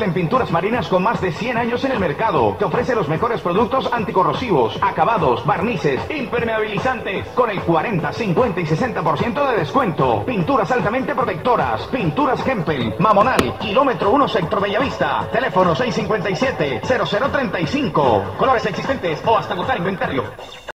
en pinturas marinas con más de 100 años en el mercado. Te ofrece los mejores productos anticorrosivos, acabados, barnices, impermeabilizantes, con el 40, 50 y 60% de descuento. Pinturas altamente protectoras. Pinturas Hempel, Mamonal, kilómetro 1 Sector Bellavista. Teléfono 657-0035. Colores existentes o hasta agotar inventario.